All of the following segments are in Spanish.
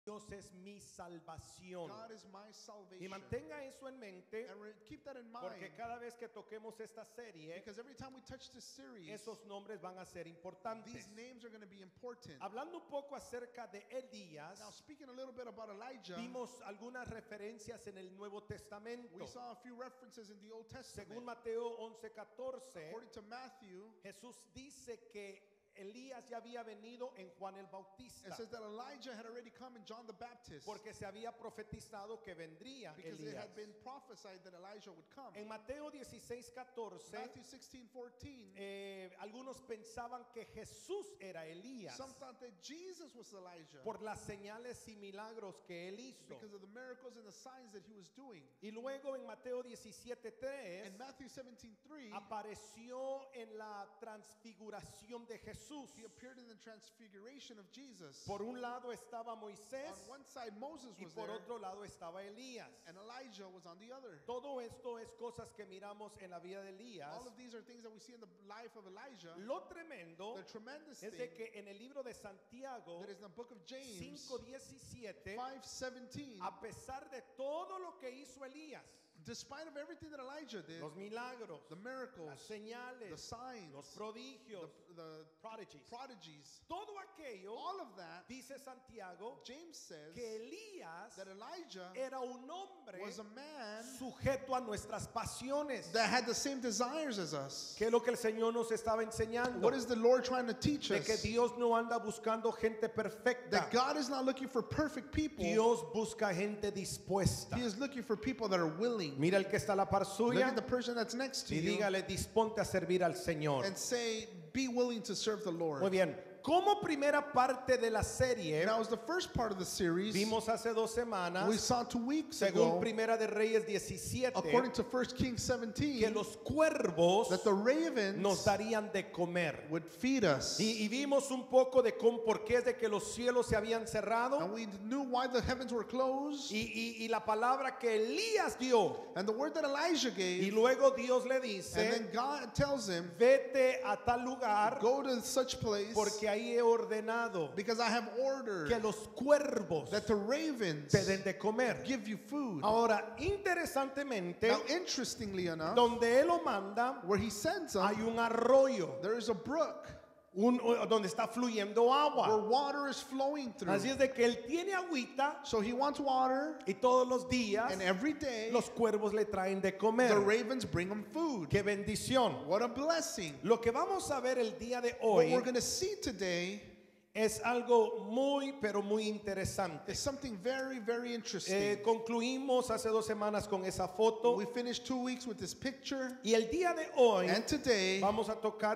Dios es mi salvación. God is my Y salvation. mantenga eso en mente, And keep that in mind. porque cada vez que toquemos esta serie, Because every time we touch this series, esos nombres van a ser importantes. these names are going to be important. Hablando un poco acerca de Elías, Now, speaking a little bit about Elijah, vimos algunas referencias en el Nuevo Testamento. we saw a few references in the Old Testament. Según Mateo 11:14, According to Matthew, Jesús dice que Elías ya había venido en Juan el it Bautista, says that Elijah had already come in John the Baptist, porque se había profetizado que vendría because it Elías. had been prophesied that Elijah would come. En Mateo 16:14, Matthew 16:14, algunos pensaban que Jesús era Elías some thought that Jesus was Elijah por las señales y milagros que él hizo. because of the miracles and the signs that he was doing. Y luego en Mateo In 17:3 Matthew 17:3, apareció en la transfiguración de Jesús. he appeared in the transfiguration of Jesus. Por un lado estaba On Moisés one side Moses y was por there, otro lado estaba Elías. and Elijah was on the other. Todo esto es cosas que miramos en la vida de Elías. All of these are things that we see in the life of Elijah. Lo tremendo The tremendous es thing de que en el libro de Santiago that is in the book of James 5:17, 5:17, a pesar de todo lo que hizo Elías, despite of everything that Elijah did, los milagros, the las miracles, señales, the signs, los prodigios, the prodigies, prodigies, todo aquello, all of that, dice Santiago, James says que Elías that Elijah era un hombre was a man sujeto a nuestras pasiones. that had the same desires as us. ¿Qué es lo que el Señor nos estaba enseñando? What is the Lord trying to teach De que us? Dios no anda buscando gente perfecta. That God is not looking for perfect people. Dios busca gente dispuesta. He is looking for people that are willing. Mira el que está a la par Look suya at the person that's next to y you dígale, disponte a servir al Señor. and say, be willing to serve the Lord. Muy bien. Como primera parte de la serie, That was the first part of the series. vimos hace 2 semanas, We saw 2 weeks según ago, Primera de Reyes 17, according to 1 Kings que 17, los cuervos that the ravens nos darían de comer. would feed us. Y vimos un poco de cómo, por qué es de que los cielos se habían cerrado. And we knew why the heavens were closed. Y la palabra que Elías dio. And the word that Elijah Y gave. luego Dios le And dice, then God tells him, vete a tal lugar go to such place porque ahí he ordenado because I have ordered que los cuervos that the ravens te den de comer. give you food. Ahora, interesantemente, Now, interestingly enough, donde él lo manda, where he sends them, hay un arroyo, there is a brook donde está fluyendo where agua. water is flowing through. Así es de que él tiene agüita So he wants water, y todos los días and every day los cuervos le traen de the comer. ravens bring him food. ¡Qué bendición! What a blessing. Lo que vamos a ver el día de What hoy we're going to see today es algo muy, pero muy interesante. is something very, very interesting. Concluimos hace 2 semanas con esa foto We finished 2 weeks with this picture, y el día de hoy and today vamos a tocar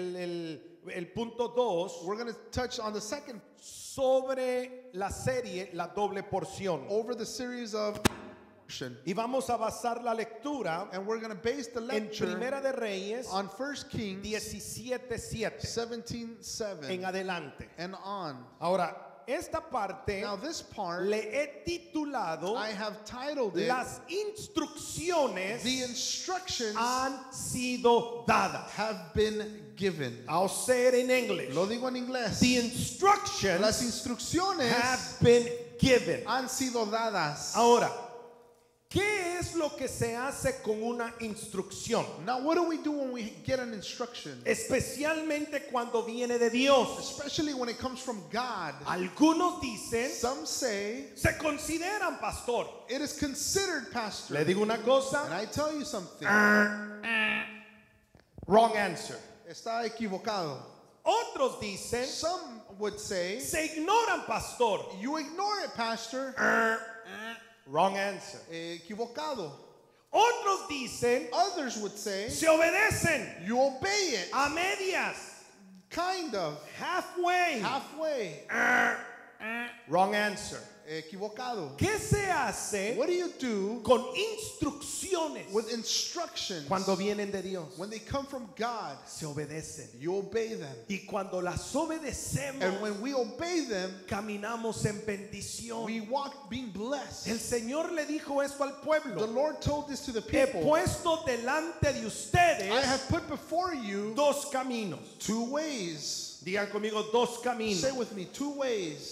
el punto 2 we're going to touch on the second sobre la serie La Doble Porción. over the series of Y vamos a basar la lectura and we're going to base the en lecture Primera de Reyes on 1 Kings 17:7 17:7 en adelante. and on. Ahora, esta parte Now this part le he titulado I have titled it Las instrucciones The Instructions han sido dadas. Have Been Given. I'll say it in English. Lo digo en inglés. The instructions Las instrucciones have been given. han sido dadas. Ahora, ¿qué es lo que se hace con una instrucción? Now what do we do when we get an instruction? Especialmente cuando viene de Dios. Especially when it comes from God. Algunos dicen, Some say se consideran pastor. it is considered, Pastor. Le digo una And cosa, I tell you something. wrong answer. Está equivocado. Otros dicen, Some would say, se ignoran pastor. you ignore it, Pastor. Wrong answer. Equivocado. Otros dicen, Others would say, se obedecen you obey it. a medias, Kind of. halfway. Halfway. Wrong answer. Equivocado. ¿Qué se hace What do you do con instrucciones with instructions cuando vienen de Dios? when they come from God? Se obedecen. You obey them. Y cuando las obedecemos, And when we obey them, caminamos en bendición. we walk being blessed. El Señor le dijo esto al The pueblo. Lord told this to the He people. puesto delante de I ustedes have put before you 2 caminos. 2 ways. Digan conmigo 2 caminos. Say with me, 2 ways.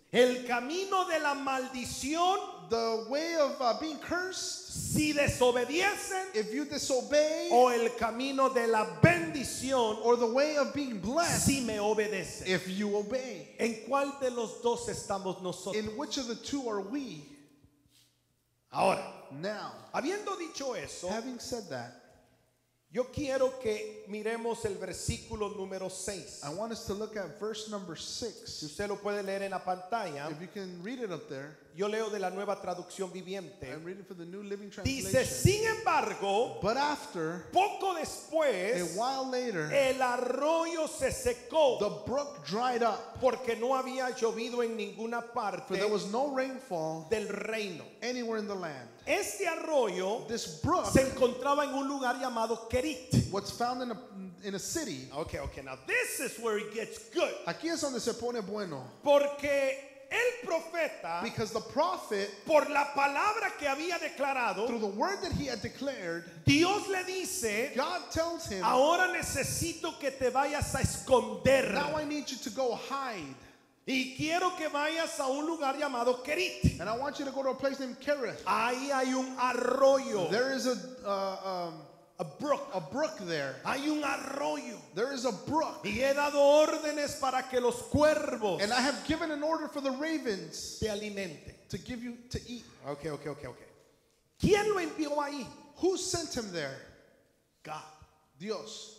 El camino de la maldición, the way of being cursed, si desobediesen, if you disobey, o el camino de la bendición, or the way of being blessed, si me obedecen. if you obey. ¿En cuál de los dos estamos nosotros? In which of the two are we? Ahora, Now, habiendo dicho eso, having said that, yo quiero que miremos el versículo número 6. I want us to look at verse number Si 6. usted lo puede leer en la pantalla, If you can read it up there, yo leo de la Nueva Traducción Viviente. I'm reading for the New Living Dice, Translation. sin embargo, But after, poco a después, while later, el arroyo se secó the brook dried up, porque no había llovido en ninguna for parte there was no rainfall del reino. anywhere in the land. Este arroyo This brook, se encontraba en un lugar llamado Kerit. what's found in a city, Okay, now this is where it gets good. aquí es donde se pone bueno. Porque el profeta, Because the prophet, por la palabra que había declarado, through the word that he had declared, Dios le dice, God tells him, ahora necesito que te vayas a esconder. now I need you to go hide. Y quiero que vayas a un lugar llamado Kerit. And I want you to go to a place named Kerith. Ahí hay un arroyo. There is a brook there. Hay un arroyo. There is a brook. Y he dado órdenes para que los cuervos And I have given an order for the ravens te alimenten. to give you to eat. Okay. ¿Quién lo envió ahí? Who sent him there? God. Dios.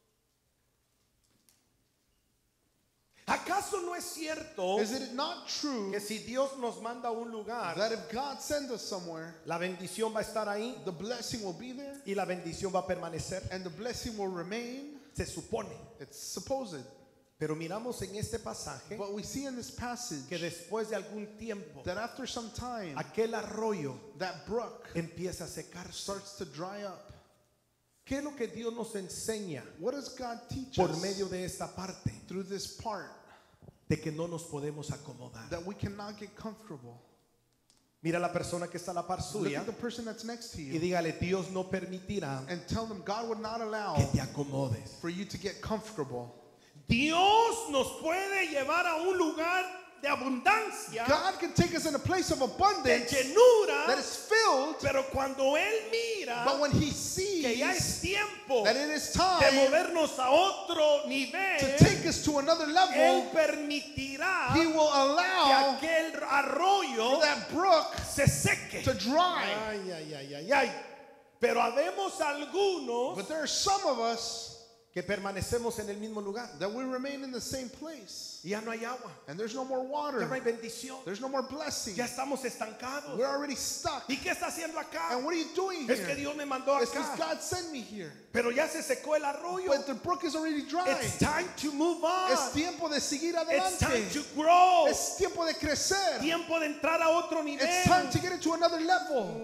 ¿Acaso no es cierto Is it not true que si Dios nos manda a un lugar, that if God sends us somewhere, la bendición va a estar ahí the blessing will be there y la bendición va a permanecer? and the blessing will remain? Se supone. It's supposed. Pero miramos en este pasaje But we see in this passage que después de algún tiempo, that after some time, aquel arroyo that brook empieza a secarse. starts to dry up. ¿Qué es lo que Dios nos enseña What does God teach por us medio de esta parte? through this part? De que no nos podemos acomodar. That we cannot get comfortable. Mira a la persona que está a la par Look suya at the person that's next to y you dígale, Dios no permitirá and tell them God would not allow que te acomodes. for you to get comfortable. Dios nos puede llevar a un lugar de abundancia, God can take us in a place of de abundance llenura, that is filled, pero cuando Él mira but when He que ya es sees tiempo that it is de time movernos a otro to nivel, take us to another Él level, permitirá He will que allow aquel arroyo that brook se seque. to dry. Ay. Pero habemos algunos But there are some of us que permanecemos en el mismo lugar. that we remain in the same place, Y ya no hay agua, and there's no more ya no hay water, bendición, there's no more blessing. ya estamos estancados. We're already stuck. ¿Y qué está haciendo acá? And what are you doing Es que here? Dios me mandó It's because acá, God sent me here. pero ya se secó el arroyo. But the brook is already dry. It's time to move on. Es tiempo de seguir It's time adelante. to grow. Es tiempo de crecer. Tiempo de entrar a otro nivel. It's time to get into another level.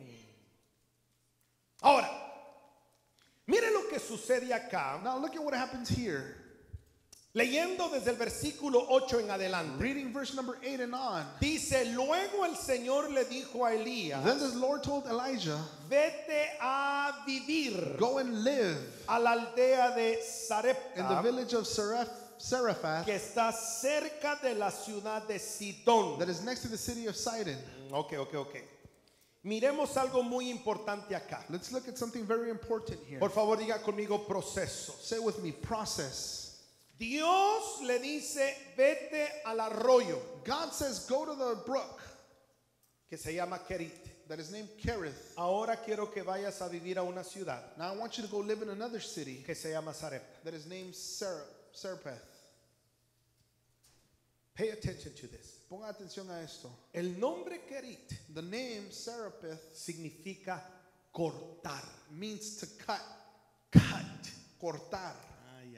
Ahora, mire lo que sucede acá. Now look at what happens here. Leyendo desde el versículo 8 en adelante. Reading verse number 8 and on. Dice, luego el Señor le dijo a Elías, Then the Lord told Elijah, vete a vivir go and live a la aldea de in the Sarepta, village of Zarephath que está cerca de la ciudad de Sidón. that is next to the city of Sidon. Ok. Miremos algo muy importante acá. Let's look at something very important here. Por favor, diga conmigo proceso. Say with me, process. Dios le dice, vete al arroyo, God says, go to the brook que se llama Kerit. that is named Kerith. Ahora quiero que vayas a vivir a una ciudad Now I want you to go live in another city que se llama Sarepta. that is named Zarephath. Pay attention to this. Ponga atención a esto. El nombre Kerit The name Zarephath significa cortar. means to cut, Cut. cortar. Ay.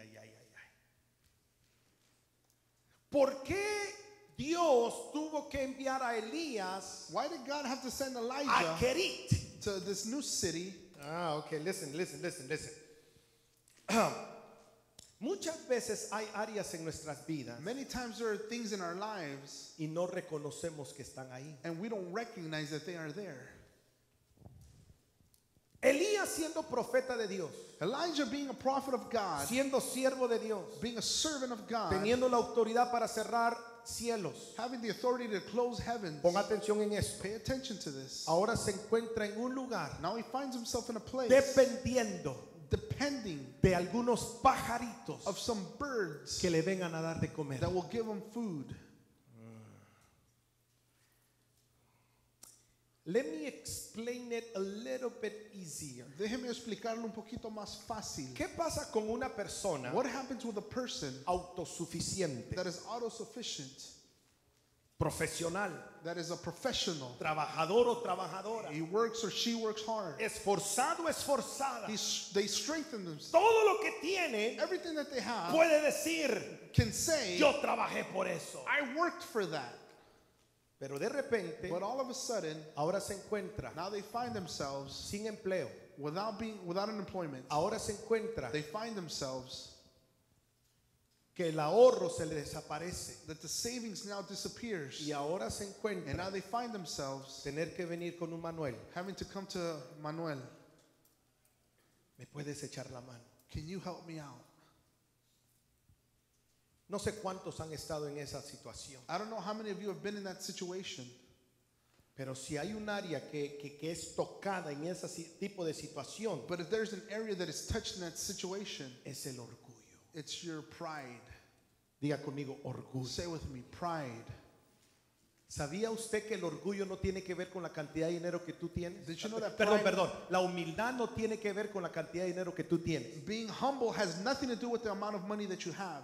¿Por qué Dios tuvo que enviar a Elías Why did God have to send a Elijah Kerit? to this new city? Okay, listen. Muchas veces hay áreas en nuestras vidas Many times there are things in our lives y no reconocemos que están ahí. and we don't recognize that they are there. Elías siendo profeta de Dios, Elijah being a prophet of God, siendo siervo de Dios, being a servant of God, teniendo la autoridad para cerrar cielos. having the authority to close heavens. Ponga atención en esto. Pay attention to this. Ahora se encuentra en un lugar Now he finds himself in a place dependiendo depending de algunos pajaritos of some birds que le vengan a dar de comer. that will give him food. Let me explain it a little bit easier. Déjeme explicarlo un poquito más fácil. ¿Qué pasa con una persona What happens with a person autosuficiente, that is autosufficient, profesional, that is a professional? trabajador o trabajadora, He works or she works hard. esforzado o esforzada? They strengthen themselves. Todo lo que tiene Everything that they have puede decir, can say, yo trabajé por eso. I worked for that. Pero de repente, But all of a sudden, ahora se encuentra now they find themselves sin empleo. without an employment. Ahora se encuentra They find themselves que el ahorro se le desaparece. that the savings now disappears. Y ahora se And encuentra now they find themselves tener que venir con un Manuel. having to come to Manuel. ¿Me puedes echar la mano? Can you help me out? No sé cuántos han estado en esa situación. I don't know how many of you have been in that situation. Pero si hay un área que es tocada en ese tipo de situación, But if there's an area that is touched in that situation, es el orgullo. it's your pride. Diga conmigo, orgullo. Say with me, pride. ¿Sabía usted que el orgullo no tiene que ver con la cantidad de dinero que tú tienes? Did you know that Perdón, pride- perdón. La humildad no tiene que ver con la cantidad de dinero que tú tienes. Being humble has nothing to do with the amount of money that you have.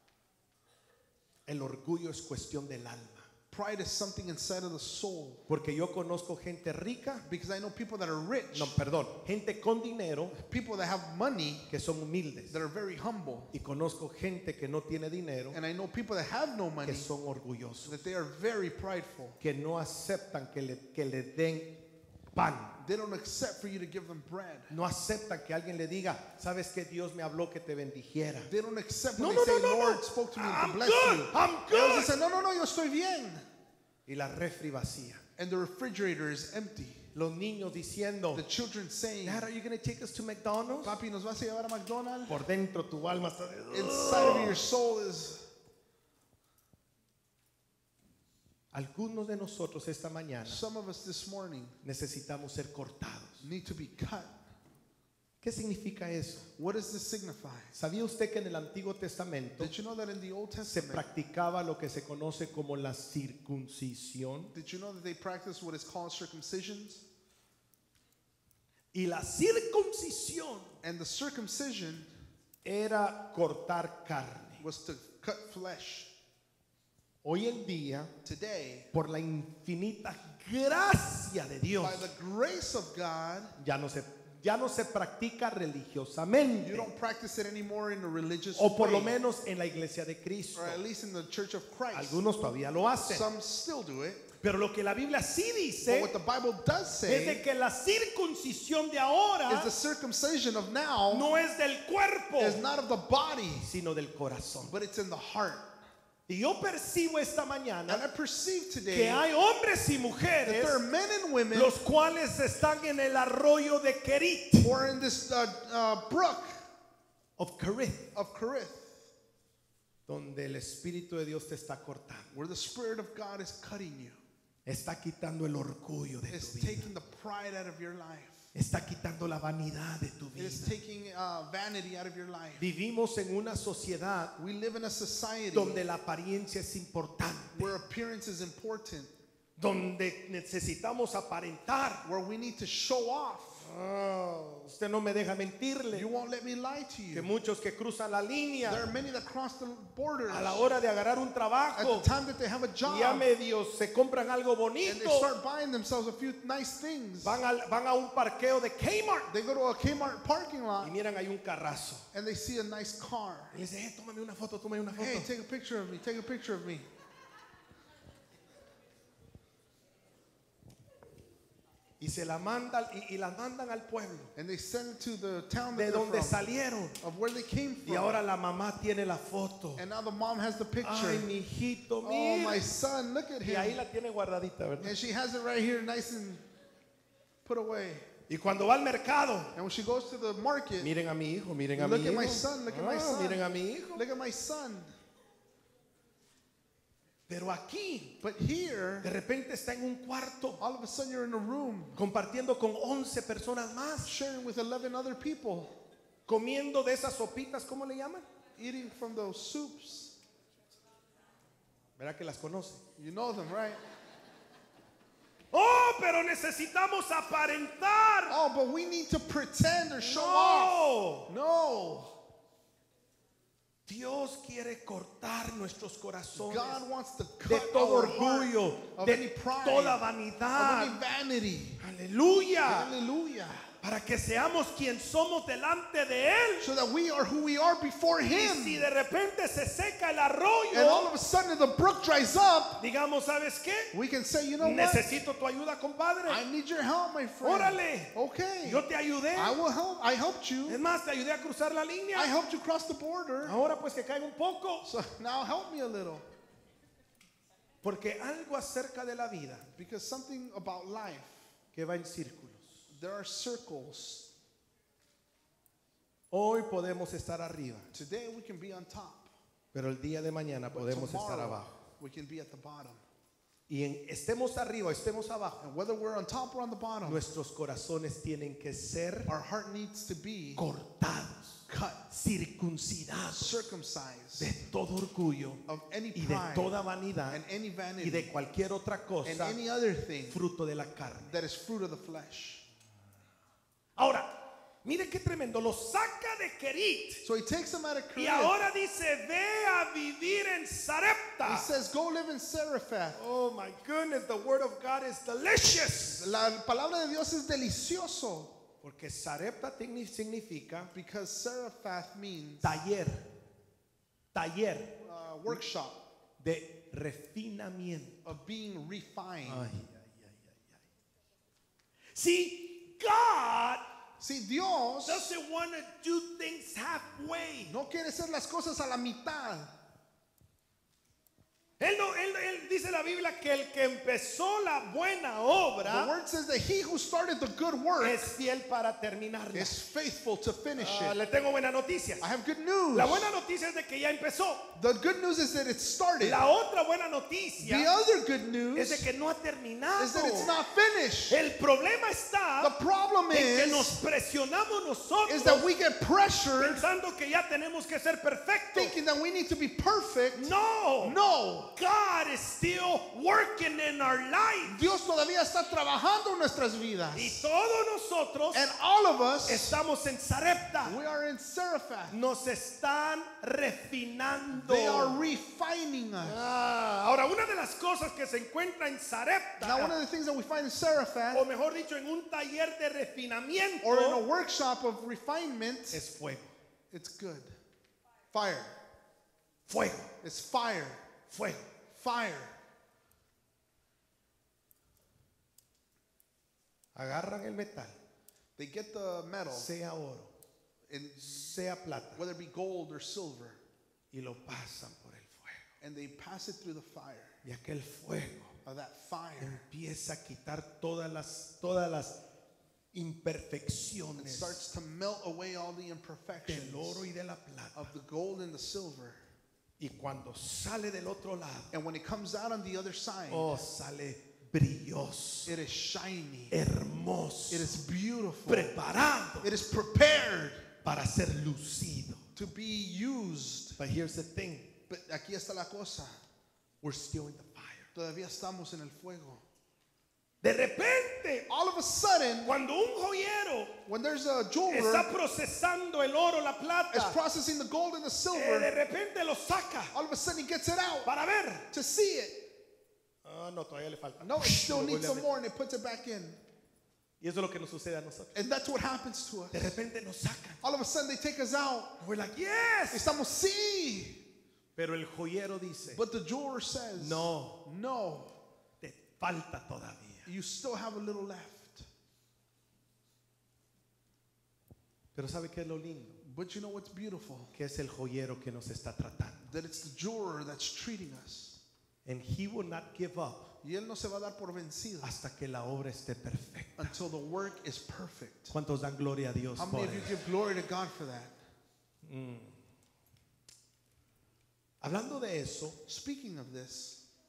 El orgullo es cuestión del alma. Pride is something inside of the soul. Porque yo conozco gente rica, Because I know people that are rich, no, perdón, gente con dinero people that have money que son humildes. that are very humble. Y conozco gente que no tiene dinero, And I know people that have no money que son orgullosos, that they are very prideful. que no aceptan que le den pan. They don't accept for you to give them bread. No aceptan que alguien le diga, sabes que Dios me habló que te bendijera. They don't accept No, when no, they say, no, no, Lord no. spoke to me I'm to bless good, you. I'm They good. say, no, yo estoy bien. Y la refri vacía. And the refrigerator is empty. Los niños diciendo, The children saying, Dad, are you going to take us to McDonald's? Papi, ¿nos vas a llevar a McDonald's? Por dentro tu alma está de, Inside of your soul is... Algunos de nosotros esta mañana Some of us this morning necesitamos ser cortados. need to be cut. ¿Qué significa eso? What does this signify? ¿Sabía usted que en el Antiguo Testamento Did you know that in the Old se Testament, practicaba lo que se conoce como la circuncisión? did you know that they practice what is called circumcisions? Y la circuncisión And the circumcision era cortar carne. was to cut flesh. Hoy en día, Today, por la infinita gracia de Dios, by the grace of God, ya no se practica religiosamente, you don't practice it anymore in a religious o por lo way, menos en la iglesia de Cristo. or at least in the Church of Christ. Algunos todavía lo hacen. Some still do it. Pero lo que la Biblia sí But dice what the Bible does es say de que la circuncisión de ahora is the circumcision of now no es del cuerpo, is not of the body, sino del corazón. but it's in the heart. Y yo percibo esta And I mañana perceive que today hay hombres y that mujeres there are men and women los cuales están en el arroyo de Kerit, who are in this brook of Kerith, of Kerith, donde el Espíritu de Dios te está cortando, where the Spirit of God is cutting you. está quitando el orgullo de It's tu vida, taking the pride out of your life. está quitando la vanidad de tu It vida. is taking vanity out of your life. Vivimos en una sociedad We live in a society donde la apariencia es importante, where appearance is important, donde necesitamos aparentar. where we need to show off. Usted no me deja mentirle You won't let me lie to que you. muchos que cruzan la línea There are many that cross the borders a la hora de agarrar un at trabajo the time that they have a y job, ya medio se compran algo and they bonito, start buying themselves a few nice things. van a un parqueo de Kmart They go to a Kmart parking y lot miran hay un carrazo and they see a nice car. y les dice, tómame una foto, tómame una foto. Hey, take a picture of me. Take a picture of me. Y se la mandan y la mandan al pueblo And they send it to the town de that they're donde from, salieron. of where they came Y from. ahora la mamá tiene la foto. And now the mom has the picture. Ay, mi hijito, Oh, my mira. son, look at Y ahí him. la tiene guardadita, ¿verdad? And she has it right here, nice and put away. Y cuando va al mercado, And when she goes to the market, miren a mi hijo, miren a mi look at hijo. my son, look at my Ah, son. miren a mi hijo. Look at my son. Pero aquí, But here, de repente está en un cuarto all of a sudden you're in a room compartiendo con 11 personas más, sharing with 11 other people, comiendo de esas sopitas, ¿cómo le llaman? eating from those soups. ¿Verdad que las conoce? You know them, right? Oh, pero necesitamos aparentar. Oh, but we need to pretend or show off. No. No. Dios quiere cortar nuestros corazones God wants to de cut todo our heart orgullo, of de any pride, toda of vanidad. any vanity. Aleluya. Hallelujah. Para que seamos quien somos delante de Él. So that we are who we are before Y Him. si de repente se seca el And all arroyo, of a sudden the brook dries up, digamos, ¿sabes qué? we can say, you know what? Necesito tu ayuda, compadre. I need your help, my friend. Órale. Okay. Yo te ayudé. I will help. I helped you. Es más, te ayudé a cruzar la línea. I helped you cross the border. Ahora pues que caiga un poco. So now help me a little. Porque algo acerca de la vida Because something about life, que va en círculos. there are circles. Hoy podemos estar arriba, Today we can be on top. pero el día de mañana But podemos estar tomorrow abajo. we can be at the bottom. Y estemos arriba, estemos abajo, And whether we're on top or on the bottom, nuestros corazones tienen que ser our heart needs to be cortados, cut, circuncidados circumcised de todo orgullo of any y de pride toda vanidad and any y vanity de cualquier otra and cosa any other thing fruto de la carne. that is fruit of the flesh. Ahora, mire qué tremendo, lo saca de Kerit So he takes them out of y Kerit. ahora dice, ve a vivir en He Sarepta. says, go live in Zarephath. Oh my goodness, the word of God is delicious. La palabra de Dios es delicioso. Porque Sarepta significa Because Zarephath means taller workshop de refinamiento. of being refined. Ay, ay, ay, ay, ay. See, God See, Dios doesn't want to do things halfway. no quiere hacer las cosas a la mitad. Él dice en la Biblia que el que empezó la buena The obra word says that he who started the good work es fiel para terminarla. is faithful to finish it. Le tengo buenas noticias. I have good news. La buena noticia es de que ya empezó. The good news is that it started. La otra buena The noticia other good es news de que no ha terminado. is that it's not finished. El problema The está problem en que is nos presionamos nosotros that we get pressured pensando que ya tenemos que ser perfectos. thinking that we need to be perfect. No, No. God is still working in our life. Dios todavía está trabajando en nuestras vidas. Y todos nosotros And all of us, estamos en Sarepta. we are in Zarephath. Nos están refinando. They are refining us. Ahora, una de las cosas que se encuentra en Now, one Sarepta, of the things that we find in Zarephath, o mejor dicho, en un taller de refinamiento, or in a workshop of refinement, es fuego. it's good. Fire. Fuego, It's fire. fuego. Fire. Agarran el metal, They get the metal, sea oro, and sea plata, whether it be gold or silver, y lo pasan por el fuego. and they pass it through the fire. Y aquel fuego That fire empieza a quitar todas las it imperfecciones starts to melt away all the del imperfections oro y de la plata. of the gold and the silver. Y cuando sale del otro lado, And when it comes out on the other side, oh, sale brilloso, it is shiny. hermoso, It is beautiful. preparado It is prepared para ser lucido. to be used. But here's the thing, But aquí está la cosa. we're still in the fire. Todavía estamos en el fuego. De repente, All of a sudden, cuando un joyero when there's a está jeweler procesando el oro, la is plata, processing the gold and the de silver, repente lo saca all of a sudden he gets it out para ver. to see it. No, todavía le falta. No, it still Lo needs vuelve a some meter. more and it puts it back in. Y eso es lo que nos sucede a nosotros. And that's what happens to us. De repente nos sacan. All of a sudden they take us out. We're like, yes. Estamos sí. Pero el joyero dice, But the jeweler says, no, no, te falta todavía. you still have a little left. Pero ¿sabe qué es lo lindo? But you know what's beautiful? Que es el joyero que nos está tratando. That it's the jeweler that's treating us. And he will not give up Y él no se va a dar por vencido hasta que la obra esté perfecta. until the work is perfect. ¿Cuántos dan gloria a Dios How por many of you eso? give glory to God for that? Hablando de eso, Speaking of this,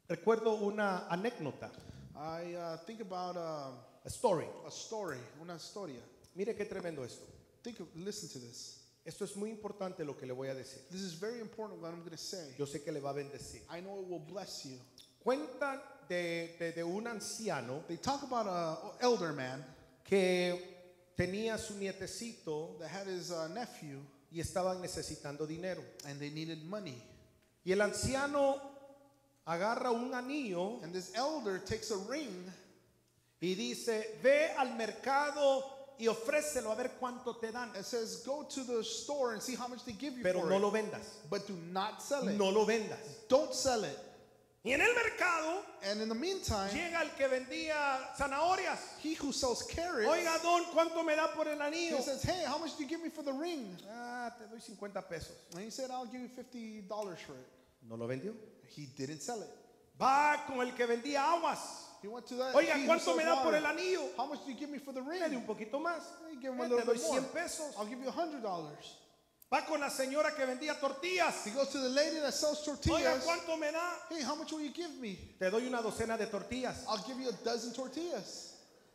Recuerdo una anécdota, I think about a story. a story, una historia. Mire qué tremendo esto. Listen to this. Esto es muy importante lo que le voy a decir. This is very important what I'm going to say. Yo sé que le va a bendecir. I know it will bless you. Cuentan de un anciano They talk about an elder man que tenía su nietecito that had his nephew y estaban necesitando dinero. and they needed money. Y el anciano agarra un anillo And this elder takes a ring y dice, ve al mercado y ofrécelo a ver cuánto te dan. and says, go to the store and see how much they give you Pero for no it. lo vendas. But do not sell it. No lo vendas. Don't sell it. Y en el mercado And in the meantime, llega el que vendía zanahorias. he who sells carrots, Oiga, don, ¿cuánto me da por el anillo? he says, hey, how much do you give me for the ring? Ah, te doy 50 pesos. And he said, I'll give you $50 for it. No lo vendió. He didn't sell it. Va con el que vendía aguas. He went to that. Oiga, he who ¿cuánto sells me da por water. el anillo? How much do you give me for the ring? Le di un poquito más. You give him a Te little doy bit more. 100 pesos. I'll give you $100. Va con la señora que vendía tortillas. He goes to the lady that sells Oiga, tortillas. ¿cuánto me da? Hey, how much will you give me? Te doy una docena de tortillas. I'll give you a dozen tortillas.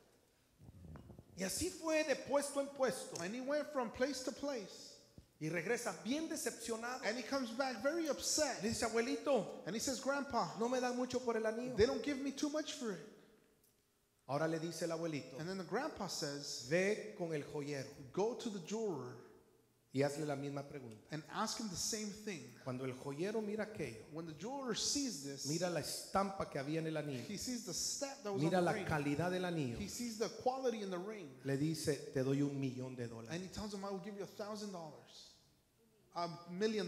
Y así fue de puesto en puesto. And he went from place to place. Y regresa bien decepcionado. And he comes back very upset. Le dice, abuelito, And he says, Grandpa, no me dan mucho por el anillo. they don't give me too much for it. Ahora le dice el abuelito, And then the grandpa says, ve con el joyero go to the jeweler y hazle la misma pregunta. and ask him the same thing. Cuando el joyero mira aquello, When the jeweler sees this, mira la estampa que había en el anillo, he sees the stamp that was mira on la the ring. calidad del anillo, He sees the quality in the ring. le dice, te doy $1,000,000. And he tells him, I will give you $1,000. $1 million.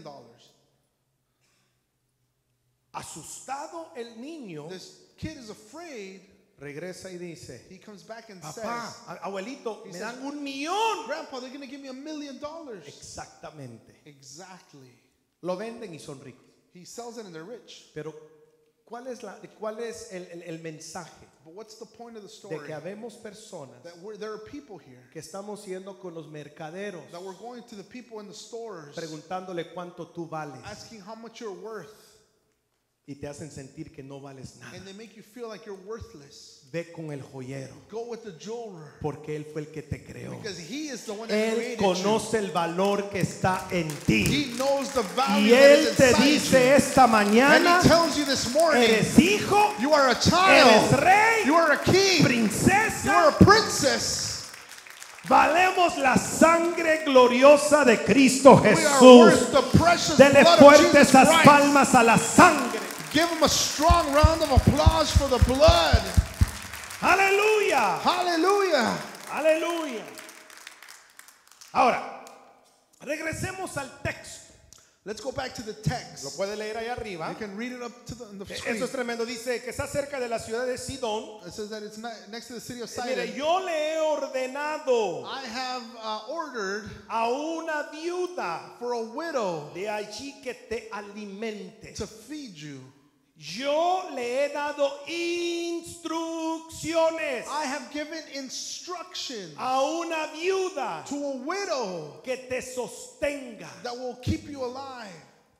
Asustado el niño This kid is afraid. regresa y dice, He comes back and papá, says, abuelito, He me says, dan $1,000,000. Grandpa, they're going to give me $1 million. Exactamente. Exactly. Lo venden y son ricos. He sells it and they're rich. Pero cuál es el mensaje? But what's the point of the De story? que habemos personas That there are people here que estamos yendo con los mercaderos that we're going to the people in the stores preguntándole cuánto tú vales asking how much you're worth. y te hacen sentir que no vales nada. And they make you feel like you're worthless. Ve con el joyero Go with the jeweler. porque él fue el que te creó. Because he is the one that Él created conoce el valor que está en you. ti. He knows the value Y that él is te inside dice you. esta And mañana, he tells you this morning, eres hijo, you are a eres child. rey, You are a king. You are princesa. a princess. Valemos la sangre gloriosa de Cristo We are Jesús. worth the precious Dele blood of fuerte Jesus esas Christ. palmas a la sangre. Give him a strong round of applause for the blood. Aleluya. Hallelujah. Aleluya. Ahora, regresemos al texto. Let's go back to the Lo text. puede leer ahí arriba. You can read it up to the screen. Eso es tremendo. Dice que está cerca de la ciudad de Sidón. It says that it's next to the city of Mire, Sidon. yo le he ordenado I have ordered a una viuda for a widow de allí que te alimente. to feed you. Yo le he dado instrucciones I have given instruction a una viuda to a widow que te sostenga. that will keep you alive.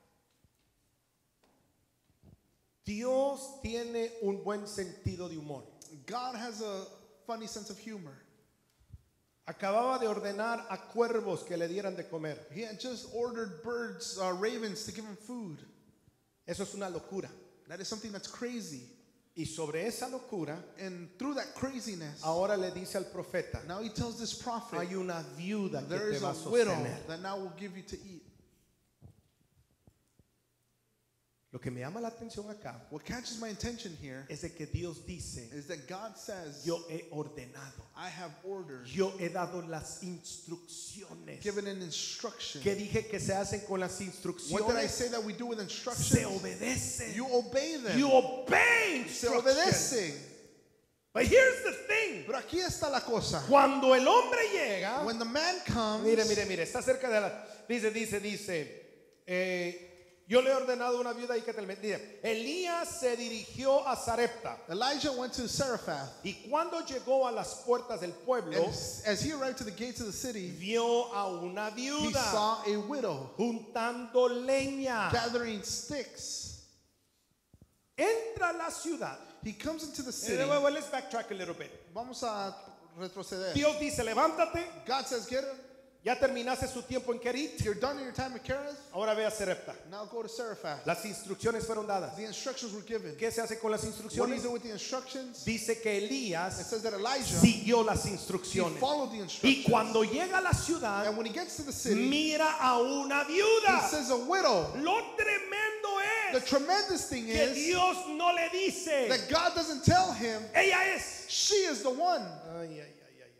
Dios tiene un buen sentido de humor. God has a funny sense of humor. Acababa de ordenar a cuervos que le dieran de comer. He had just ordered birds, ravens to give him food. Eso es una locura. That is something that's crazy. Y sobre esa locura, And through that craziness, ahora le dice al profeta, now he tells this prophet, hay una viuda que there te is va a a widow sostener. that now will give you to eat. Lo que me llama la atención acá What catches my attention here es de que Dios dice, is that God says, yo he ordenado, I have ordered, yo he dado las instrucciones. given an instruction. ¿Qué dije que se hacen con las What did I instrucciones? say that we do with Se instructions? obedece. You obey them. You obey Se instructions. obedecen. But here's the thing. Pero aquí está la cosa. Cuando el hombre llega, When the man comes, mire, está cerca de la, dice, yo le he ordenado a una viuda y que te dice, Elías se dirigió a Sarepta Elijah went to Zarephath. y cuando llegó a las puertas del pueblo, And as he arrived to the gates of the city, vio a una he viuda saw a widow juntando leña. gathering sticks. entra a la ciudad. He comes into the city. Well, let's backtrack a little bit. Vamos a retroceder. Dios dice, levántate. God says, get up. Ya terminaste su tiempo en Kerit. You're done in your time at Kerith. Ahora ve a Serepta. Now go to Seraphat. Las instrucciones fueron dadas. The instructions were given. ¿Qué se hace con las What instrucciones? is it with the instructions? Dice que It Elías says that Elijah, siguió las he instrucciones. followed the Y instructions. cuando llega a la ciudad, And when he gets to the city, mira a una he viuda. says a widow. Lo tremendo The es tremendous thing que is Dios no le dice, that God doesn't tell him ella es. she is the one. Ay, ay, ay, ay, ay.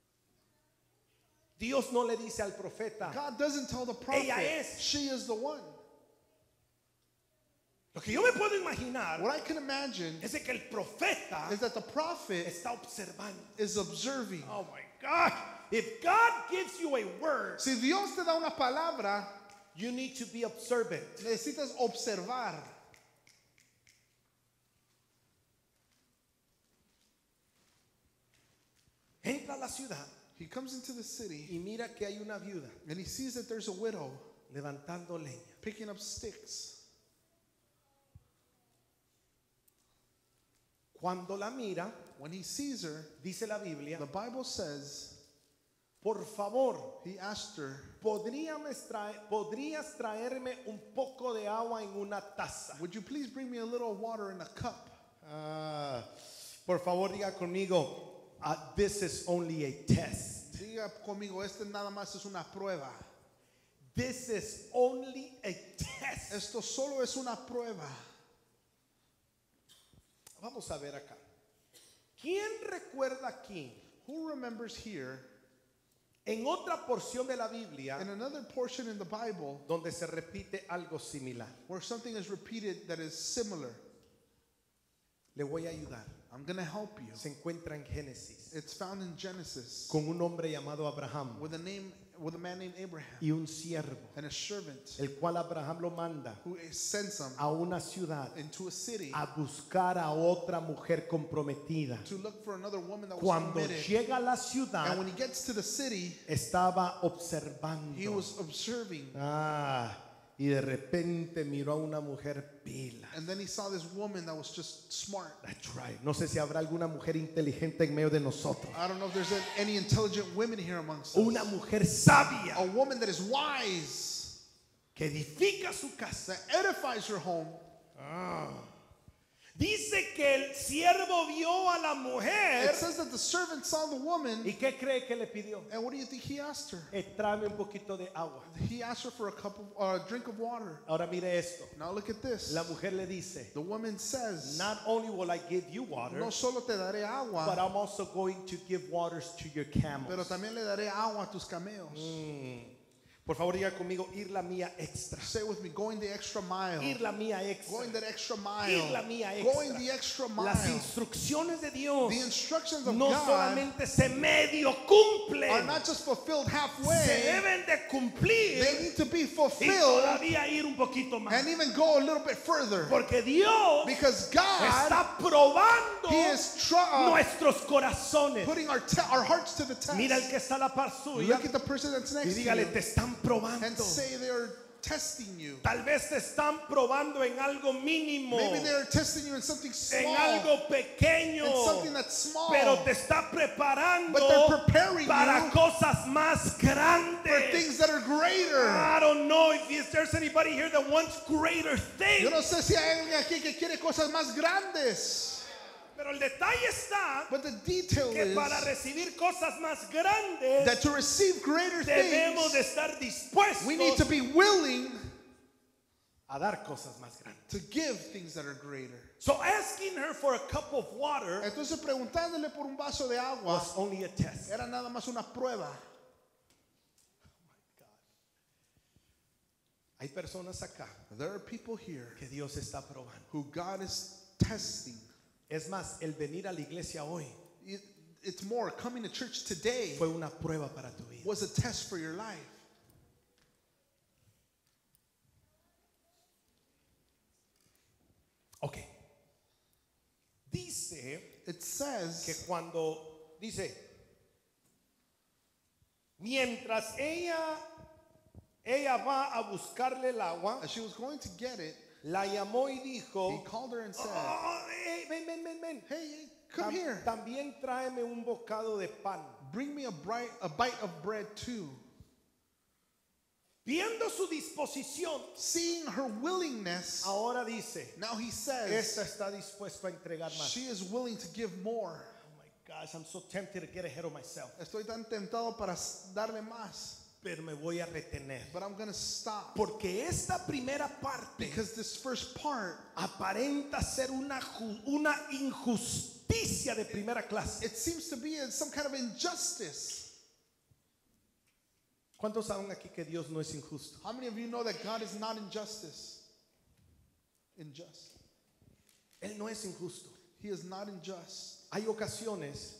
Dios no le dice al profeta, God doesn't tell the prophet ella es. she is the one. Lo que yo me puedo imaginar What I can imagine es de que el profeta is that the prophet está observando. is observing. Oh my God. If God gives you a word, Si Dios te da una palabra, you need to be observant. necesitas observar. Entra a la ciudad He comes into the city y mira que hay una viuda and he sees that there's a widow levantando leña. picking up sticks. Cuando la mira, When he sees her, dice la Biblia, the Bible says, por favor, he asked her, ¿podrías traerme un poco de agua en una taza? would you please bring me a little water in a cup? Ah, por favor, diga conmigo, this is only a test. Diga conmigo, este nada más es una prueba. This is only a test. Esto solo es una prueba. Vamos a ver acá. ¿Quién recuerda aquí, Who remembers here, en otra porción de la Biblia, in another portion in the Bible, donde se repite algo similar? where something is repeated that is similar? Le voy a ayudar. I'm going to help you. Se encuentra en Génesis It's found in Genesis con un hombre llamado Abraham with a man named Abraham y un siervo, and a servant el cual Abraham lo manda who sends him a una ciudad into a city a buscar a otra mujer comprometida. to look for another woman that was Cuando committed. llega a la And ciudad, when he gets to the city, estaba he observando. was observing. Y de repente miró a una mujer pila. And then he saw this woman that was just smart. That's right. No sé si habrá alguna mujer inteligente en medio de nosotros. I don't know if there's any intelligent women here amongst Una us. mujer sabia A woman that is wise, que edifica su casa. that edifies her home. Dice que el siervo vio a la mujer. It says that the servant saw the woman, ¿Y qué cree que le pidió? and what do you think he asked her? Tráeme un poquito de agua. He asked her for a drink of water. Ahora mire esto. Now look at this. La mujer le dice, The woman says, not only will I give you water, no solo te daré but agua, I'm also going to give waters to your camels. pero también le daré agua a tus camellos. Por favor, diga conmigo, ir la mía extra. Say with me, going the extra mile. Ir la mía extra. Going that extra Ir mile. la mía extra. Going the extra Las mile. instrucciones de Dios The instructions of no God solamente se medio cumplen, are not just fulfilled se halfway. deben de cumplir They need to be y fulfilled todavía ir un poquito más. and even go a little bit further. Porque Dios Because God, está probando He is nuestros corazones. putting our hearts to the Mira el test. que está a la par suya Look at the person that's y next to dígale, you te están and probando. say they're testing you. Tal vez te están probando en algo mínimo, Maybe they're testing you in something en small, algo pequeño, in something that's small, pero te está preparando but they're preparing para you cosas más for grandes. things that are greater. I don't know if there's anybody here that wants greater things. Yo no sé si hay alguien aquí que quiere cosas más grandes, Pero el detalle está but the detail que is para recibir cosas más grandes that to receive greater debemos de things, estar dispuestos we need to be willing a dar cosas más grandes. to give things that are greater. So asking her for a cup of water Entonces preguntándole por un vaso de agua was only a test. era nada más una prueba. Hay personas acá There are people here que Dios está probando. who God is testing. Es más, el venir a la iglesia hoy It's more, coming to church today fue una prueba para tu vida. was a test for your life. Ok. Dice It que says cuando dice, mientras ella va a buscarle el agua, as she was going to get it, La llamó y He dijo, called her and said, "Oh, hey, ven. hey, come here. También tráeme un bocado de pan. Bring me a bite of bread too. Viendo su disposición, Seeing her willingness, ahora dice, now he says, esta está dispuesta a entregar más. she is willing to give more. Oh my gosh, I'm so tempted to get ahead of myself. Estoy tan tentado para darle más, Pero me voy a retener. but I'm going to stop. Porque esta primera parte Because this first part, aparenta ser una injusticia de primera clase. it seems to be some kind of injustice. ¿Cuántos saben aquí que Dios no es injusto? How many of you know that God is not unjust? Él no es injusto. He is not unjust. Hay ocasiones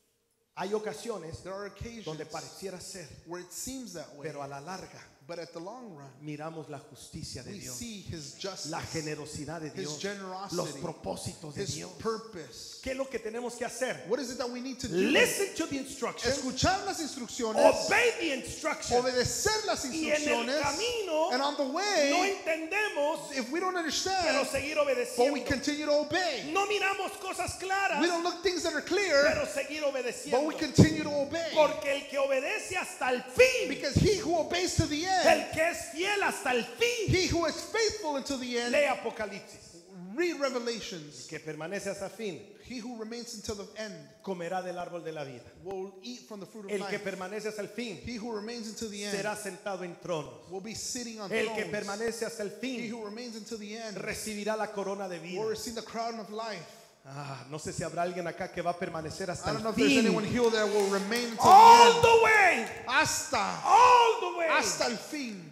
There are occasions donde pareciera ser, where it seems that way, pero a la larga but at the long run, miramos la justicia de we Dios, see His justice, la generosidad de His Dios, generosity, los propósitos de His Dios. purpose. ¿Qué es lo que tenemos que hacer? What is it that we need to do? Listen to the instructions, Escuchar las instrucciones, obey the instructions, obedecer las y en el instrucciones, camino and on the no way, entendemos, if we don't pero understand, seguir but we obedeciendo. continue to obey. No miramos cosas claras, We don't look things that are clear, pero seguir but obedeciendo. we continue to obey. Porque el que obedece hasta el fin, Because he who obeys to the end, el que es fiel hasta el fin, he who is faithful until the end, lee Apocalipsis. read Revelations. Que permanece hasta el fin, He who remains until the end comerá del árbol de la vida. will eat from the fruit of El que life. permanece hasta el fin He who remains until the end será sentado en tronos. will be sitting on El que thrones. permanece hasta el He fin who remains until the end recibirá la corona de vida. will receive the crown of life. No sé si habrá alguien acá que va a permanecer hasta I don't know el if there's anyone fin. here that will remain until All the end. the way. Hasta All the way. el fin.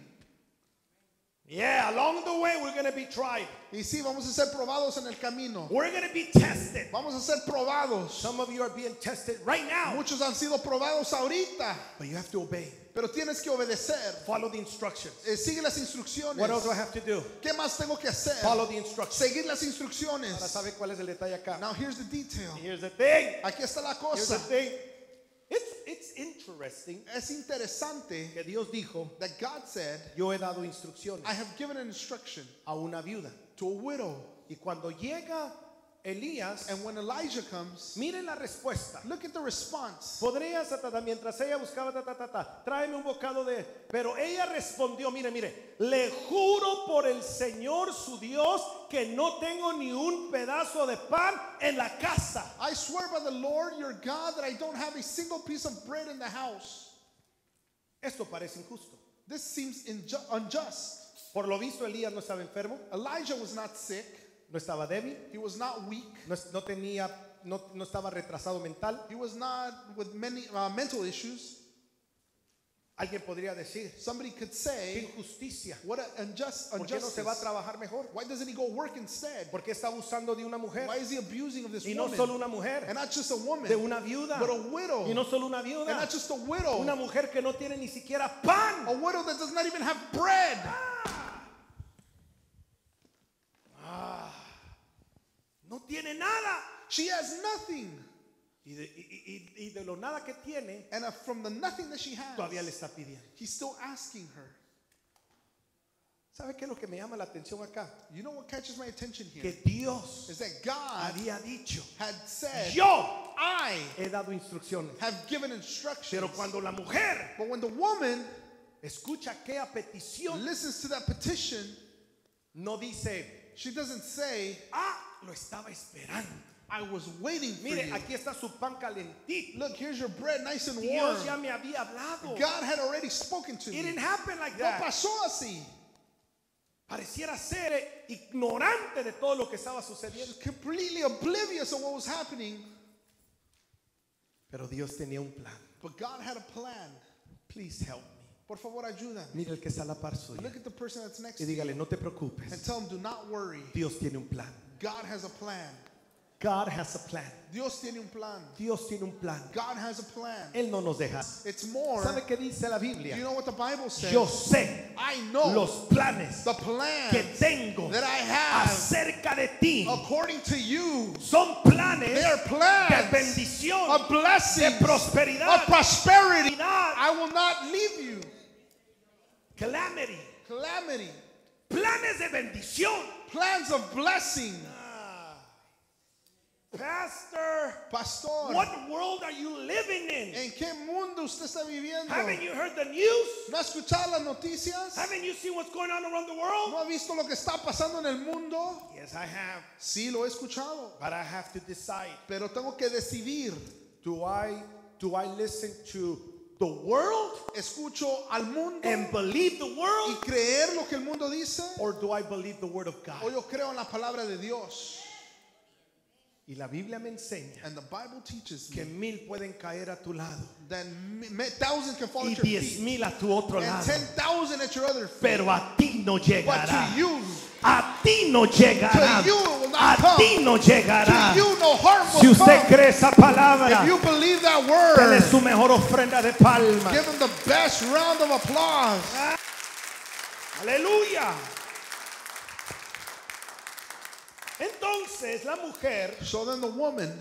Yeah, along the way we're going to be tried. Y sí, vamos a ser probados en el camino. We're going to be tested. Vamos a ser probados. Some of you are being tested right now. Muchos han sido probados ahorita, But you have to obey. pero tienes que obedecer. Follow the instructions. Sigue las instrucciones. What else do I have to do? ¿Qué más tengo que hacer? Follow the instructions. Seguir las Ahora instrucciones. sabe cuál es el detalle acá. Now here's the detail. Here's the thing. Aquí está la Here's the cosa. thing. It's interesting Es interesante que Dios dijo, that God said, yo he dado instrucciones I have given an instruction a una viuda. to a widow. Y cuando llega Elías, And when Elijah comes, miren la respuesta. look at the response. Podrías, mientras ella buscaba, tráeme un bocado de... Pero ella respondió, mire, le juro por el Señor su Dios que no tengo ni un pedazo de pan en la casa. I swear by the Lord your God that I don't have a single piece of bread in the house. Esto parece injusto. This seems unjust. Por lo visto, Elías no estaba enfermo, Elijah was not sick. no estaba débil, He was not weak. no estaba retrasado mental. He was not with many mental issues. Alguien podría decir, Somebody could qué say, injusticia. what an unjust ¿Por qué no se va a injustice. trabajar mejor? Why doesn't he go work instead? ¿Por qué está abusando de una mujer? Why is he abusing of this Y no woman? solo una mujer, And not just a woman, de una viuda. but a widow. Y no solo una And viuda, not just a widow. una mujer que no tiene ni siquiera pan. A widow that does not even have bread. No tiene nada. She has nothing. Y de lo nada que tiene, And from the nothing that she has, todavía le está pidiendo. he's still asking her. ¿Sabe qué es lo que me llama la atención acá? You know what catches my attention here? Que Dios Is that God había dicho, had said, yo I he dado instrucciones. have given instructions. Pero cuando la mujer But when the woman escucha aquella petición, listens to that petition, no dice, she doesn't say, lo estaba esperando. I was waiting for Mire, you. aquí está su pan calentito. Look, here's your bread nice and warm. Dios ya me había hablado. God had already spoken to It me. didn't happen like No that. pasó así. Pareciera ser ignorante de todo lo que estaba sucediendo. Completely oblivious of what was happening. Pero Dios tenía un plan. But God had a plan. Please help me. Por favor, ayúdame. Mira el que está a la par suya Look at the person that's next y to you dígale, no te and preocupes. tell him, do not worry. Dios tiene un plan. God has a plan. God has a plan. Dios tiene un plan. Dios tiene un plan. God has a plan. Él no nos deja. It's more. ¿Sabe qué dice la Do you Biblia? know what the Bible says? Yo sé I know los planes the plans que tengo that I have acerca de ti. according to you. Son planes They are de plans bendición, of blessing, de prosperidad, of prosperity. calamidad, I will not leave you. calamity. Calamity. planes de bendición. Plans of blessing. Pastor, Pastor, what world are you living in? ¿en qué mundo usted está viviendo? Haven't you heard the news? ¿No ha escuchado las noticias? Haven't you seen what's going on around the world? ¿No ha visto lo que está pasando en el mundo? Yes, I have. Sí, lo he escuchado. But I have to decide. Pero tengo que decidir. Do I listen to the world ¿Escucho al mundo and believe the y world? creer lo que el mundo dice? Or do I believe the word of ¿O God? yo creo en la palabra de Dios? Y la Biblia me enseña And the Bible teaches que me 1,000 pueden caer a tu lado that 1,000 can fall y at your feet 10,000 a tu otro and lado, 10,000 at your other feet. pero a ti no But llegará. to you, A ti no llegará. To you it will not A come. ti no llegará. to you no harm Si will usted come. cree esa palabra, If you believe that dele word, su mejor ofrenda de palma. give them the best round of applause. Aleluya. Entonces la mujer, So then the woman,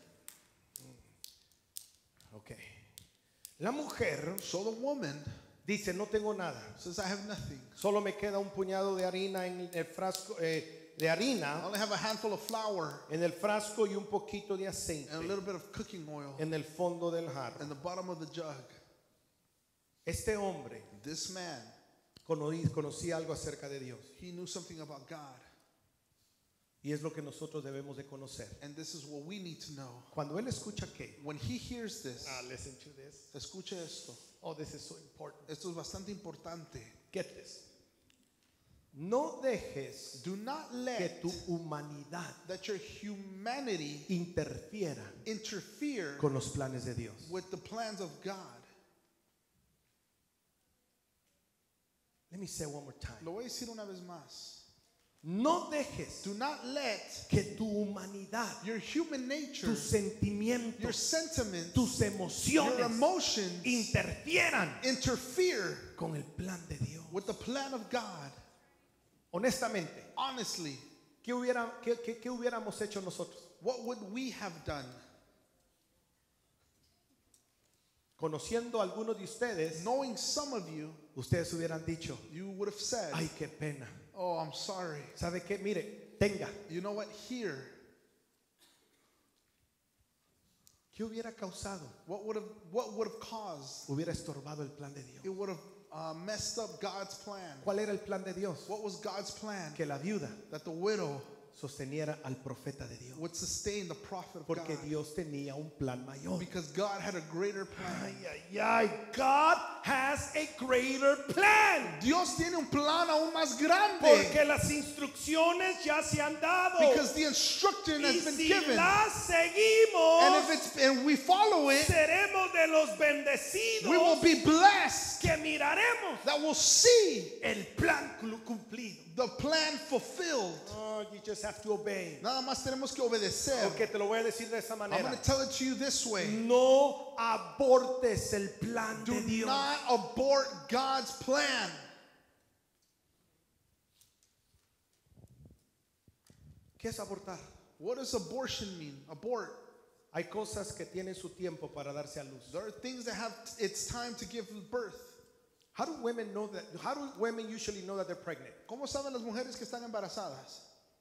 la mujer so the woman dice, no tengo nada, says, I have nothing. solo me queda un puñado de harina en el frasco, de I harina only have a handful of flour en el frasco y un poquito de and a aceite little bit of cooking oil en el fondo del jarro. in the bottom of the jug. Este hombre This man, conocía algo acerca de Dios he knew something about God. y es lo que nosotros debemos de conocer. And this is what we need to know. Cuando él escucha que, When he hears this, listen to this. escuche esto. Oh, this is so important. Esto es bastante importante. Get this. No dejes Do not que let tu humanidad that your humanity interfiera interfere con los planes de Dios. with the plans of God. Let me say one more time. Lo voy a decir una vez más. No dejes Do not let que tu humanidad, your human nature, tus sentimientos, your sentiments, tus your emociones emotions interfieran interfere con el plan de Dios. with the plan of God. Honestamente, Honestly, ¿qué hubiéramos hecho nosotros? what would we have done? Conociendo a algunos de ustedes, Knowing some of you, ustedes hubieran dicho, you would have said, ay, qué pena. oh, I'm sorry. ¿Sabe qué? Mire, tenga. You know what? Here, ¿Qué hubiera causado? what would have caused? Hubiera estorbado el plan de Dios. It would have messed up God's plan. ¿Cuál era el plan de Dios? What was God's plan? Que la viuda That the widow sosteniera al profeta de Dios. would sustain the prophet of Porque God. Dios tenía un plan mayor. Because God had a greater plan. Ay, ay, ay. God has a greater plan. Dios tiene un plan aún más grande. Porque las instrucciones ya se han dado. Because the instruction Y has been si given. las seguimos, And we follow it, seremos de los bendecidos we will be blessed. que miraremos That will see el plan cumplido. the plan fulfilled. Oh, you just have to obey. Nada más tenemos que obedecer. Ok, te lo voy a decir de esta I'm manera. going to tell it to you this way. No abortes el plan Do de Dios. not abort God's plan. ¿Qué es abortar? What does abortion mean? Abort. Hay cosas que tienen su tiempo para darse a luz. There are things that have its time to give birth. How do women know that? How do women usually know that they're pregnant? ¿Cómo saben las mujeres que están embarazadas?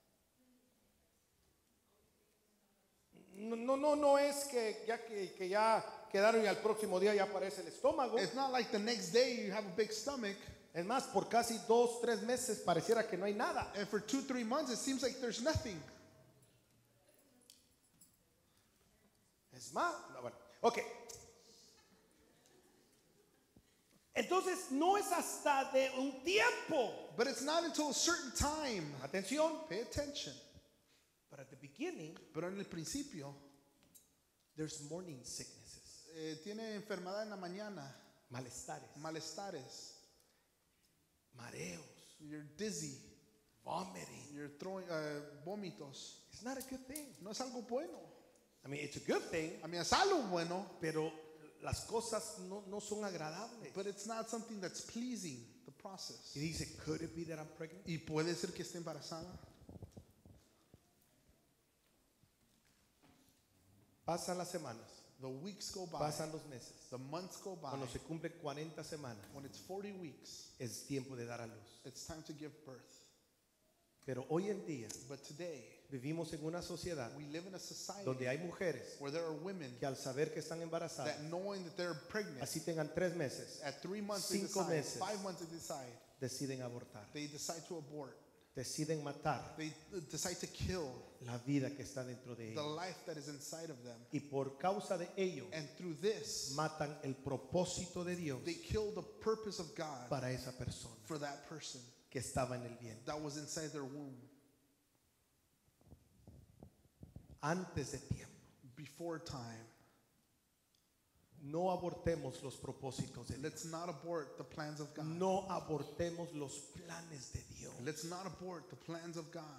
No es que ya quedaron y al próximo día ya aparece el estómago. It's not like the next day you have a big stomach, Es más, por casi 2-3 meses pareciera que no hay nada. and for 2-3 months it seems like there's nothing. Es más, no, bueno, ok. Entonces no es hasta de un tiempo. But it's not until a certain time. Atención. Pay attention. But at the beginning, Pero en el principio, there's morning sicknesses, tiene enfermedad en la mañana, malestares, malestares. mareos, You're dizzy. vomiting. You're throwing vómitos. It's not a good thing. No es algo bueno. I mean, it's a good thing, I mean, es algo bueno, pero las cosas no son agradables. but it's not something that's pleasing, the process. Y dice, could it be that I'm pregnant? Y puede ser que esté embarazada. Pasan las semanas, The weeks go by. pasan los meses. The months go by. Cuando se cumplen 40 semanas, When it's 40 weeks, es tiempo de dar a luz. it's time to give birth. Pero hoy en día But today, vivimos en una sociedad we live in a society donde hay mujeres where there are women que al saber que están embarazadas, that knowing that they're pregnant, así tengan 3 meses, at 3 months they 5 decide, meses. 5 months they decide, deciden abortar, they decide to abort. deciden matar They decide to kill la vida que está dentro de the ellos. life that is inside of them. Y por causa de ello, And through this, matan el propósito de Dios they kill the purpose of God para esa persona for that person que estaba en el vientre. that was inside their womb Antes de tiempo. before time. No abortemos los propósitos de Dios. Let's not abort the plans of God. No abortemos los planes de Dios. Let's not abort the plans of God.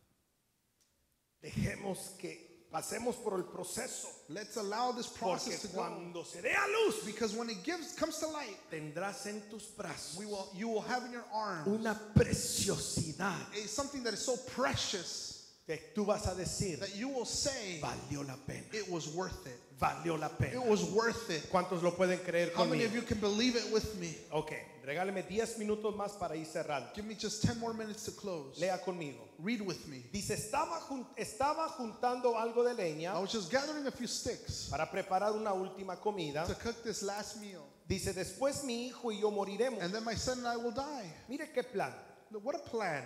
Dejemos que pasemos por el proceso, Let's allow this porque process to go. cuando se dé a luz, Because when it comes to light, tendrás en tus brazos you will have in your arms una preciosidad something that is so precious que tú vas a decir, that you will say valió la pena, it was worth it. valió la pena. It was worth it. ¿Cuántos lo pueden creer How many conmigo? of you can believe it with me? Ok, regáleme 10 minutos más para ir cerrando. Give me just 10 more minutes to close. Lea conmigo. Read with me. Dice, estaba juntando algo de I leña was just gathering a few sticks para preparar una última comida. to cook this last meal. Dice, después mi hijo y yo moriremos. And then my son and I will die. Mire qué plan. Look, what a plan.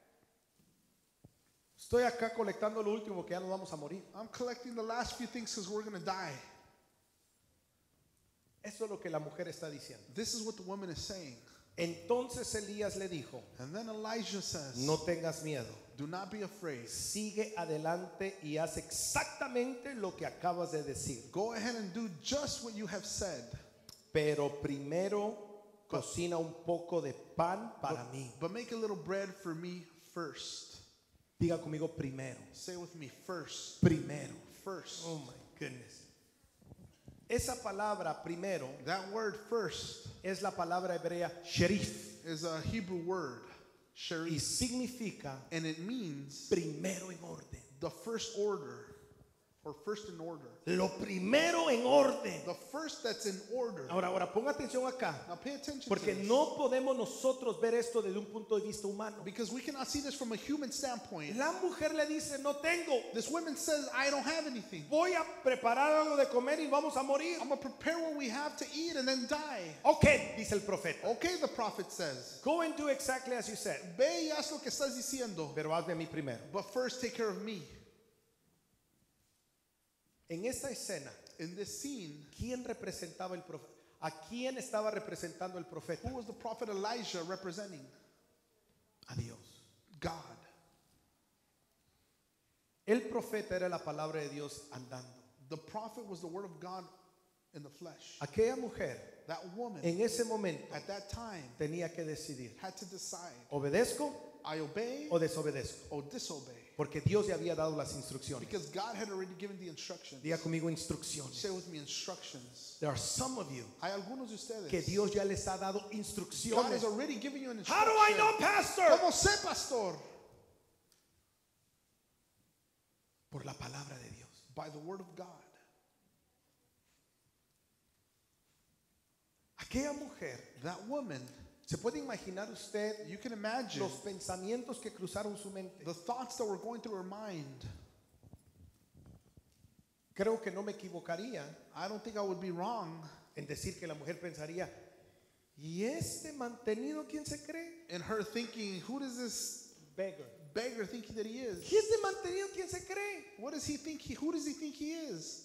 Estoy acá colectando lo último que ya nos vamos a morir. I'm collecting the last few things because we're going to die. Eso es lo que la mujer está diciendo. This is what the woman is saying. Entonces Elías le dijo, And then Elijah says, no tengas miedo. do not be afraid. Sigue adelante y haz exactamente lo que acabas de decir. Go ahead and do just what you have said. Pero primero cocina un poco de pan para mí. But make a little bread for me first. Diga conmigo primero. Say with me, first. Primero. First. Oh my goodness. Esa palabra primero That word first es la palabra hebrea sherif is a Hebrew word, y sharif, significa and it means primero en orden. the first order, or first in order. Lo primero en orden. The first that's in order. Ahora ponga atención acá, Now pay attention porque to this. no podemos nosotros ver esto desde un punto de vista humano. Because we cannot see this from a human standpoint. La mujer le dice, no tengo, This woman says, I don't have anything. voy a preparar algo de comer y vamos a morir. I'm going to prepare what we have to eat and then die. Ok, dice el profeta. Okay, the prophet says. Go and do exactly as you said. Ve y haz lo que estás diciendo. Pero hazme a mí primero. But first take care of me. En esta escena, In this scene, ¿quién representaba el profeta? ¿A quién estaba representando el profeta? who was the prophet Elijah representing? A Dios. God. El profeta era la palabra de Dios andando. The prophet was the word of God in the flesh. Aquella mujer That woman, en ese momento at that time, tenía que decidir, had to decide, ¿obedezco I obey o desobedezco? or disobey. Porque Dios le había dado las instrucciones. Because God had already given the instructions. Diga conmigo instrucciones. Say with me, instructions. There are some of you Hay algunos de ustedes que Dios ya les ha dado God instrucciones. has already given you an How instruction. do I know, pastor? ¿Cómo sé, pastor? Por la palabra de Dios. By the word of God. Aquella mujer, That woman, ¿se puede imaginar usted you can imagine los pensamientos que cruzaron su mente? the thoughts that were going through her mind. Creo que no me equivocaría I don't think I would be wrong en decir que la mujer pensaría, ¿y este mantenido quién se cree? in her thinking, who does this beggar think that he is? ¿Y este mantenido quién se cree? What does he think? Who does he think he is?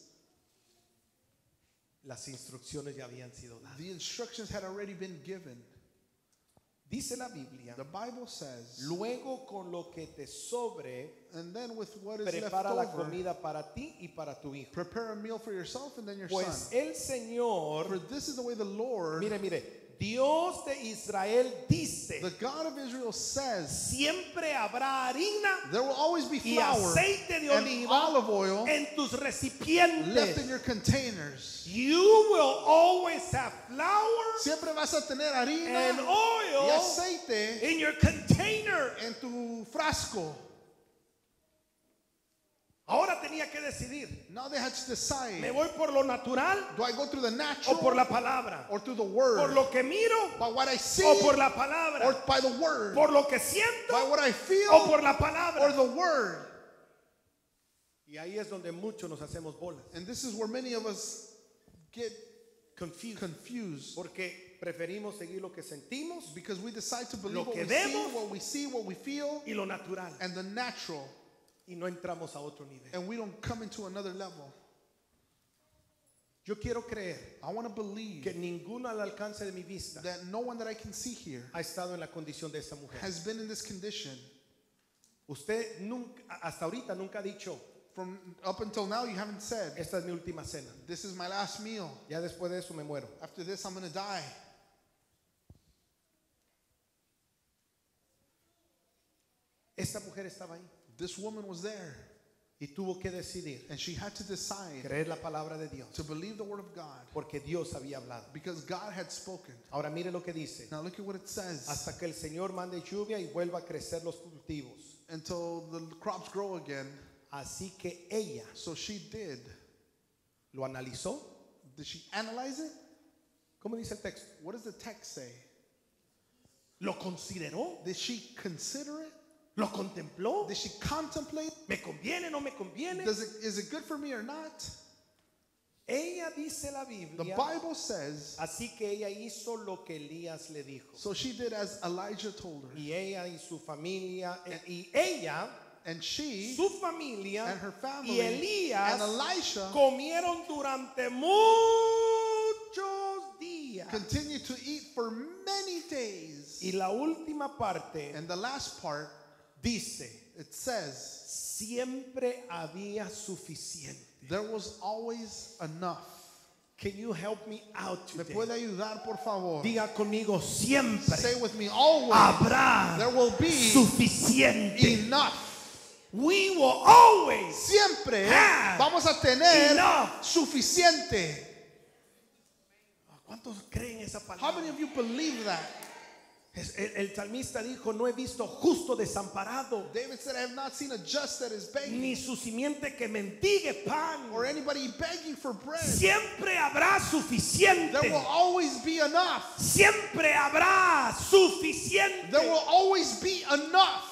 Las instrucciones ya habían sido dadas. The instructions had already been given. Dice la Biblia, The Bible says, luego con lo que te sobre, and then with what is left prepara la over, comida para ti y para tu hijo. prepare a meal for yourself and then your Pues son. el Señor, For this is the way the Lord, mire, Dios de Israel dice, the God of Israel says, siempre habrá harina there will always be y flour aceite de and oliva olive oil en tus left in recipientes. your containers. You will always have flour Siempre vas a tener harina and y oil aceite in your container. en tu frasco. Ahora tenía que decidir. Now they had to decide. ¿Me voy por lo natural Do I go through the o natural por la palabra? or through the ¿Por word? lo que miro By what I see o por la or palabra? by the word? ¿Por lo que siento By what I o feel por la or palabra? the word? Y ahí es donde muchos nos hacemos bolas. And this is where many of us get Confused. Porque preferimos seguir lo que sentimos because we decide to believe Lo what que we see, vemos what we see, what we feel, y lo natural. and the natural, Y no entramos a otro nivel. and we don't come into another level. Yo quiero creer I want to believe que ninguno al alcance de mi vista that no one that I can see here ha estado en la condición de esta mujer. has been in this condition. Usted nunca, hasta ahorita nunca ha dicho, From up until now, you haven't said, esta es mi última cena. this is my last meal. Ya después de eso me muero. After this, I'm going to die. Esta mujer estaba ahí This woman was there, y tuvo que decidir and she had to decide creer la palabra de Dios to believe the word of God porque Dios había hablado. because God had spoken. Ahora mire lo que dice. Now look at what it says. Hasta que el Señor mande lluvia y vuelva a crecer los cultivos. Until the crops grow again. Así que ella So she did. lo analizó. Did she analyze it? ¿Cómo dice el texto? What does the text say? ¿Lo consideró? Did she consider it? ¿Lo contempló? Did she contemplate? ¿Me conviene, no me conviene? Is it good for me or not? Ella dice la The Biblia. Bible says, Así que ella hizo lo que Elías le dijo. so she did as Elijah told her. Y ella y su familia, y ella, And she su familia and her family y Elías and Elisha comieron durante muchos días. continued to eat for many days. Y la última parte And the last part, dice, it says, siempre había suficiente. there was always enough. Can you help me out ¿Me today? puede ayudar, por favor? Diga conmigo, siempre Say with me, always habrá there will be suficiente. enough. We will always Siempre have vamos a tener enough. suficiente. ¿Cuántos creen esa How palabra? many of you believe that? El salmista dijo, no he visto justo desamparado, David said, I have not seen a just that is begging, ni su simiente que mendigue pan. or anybody begging for bread. Siempre habrá suficiente. There will always be enough. Siempre habrá suficiente. There will always be enough.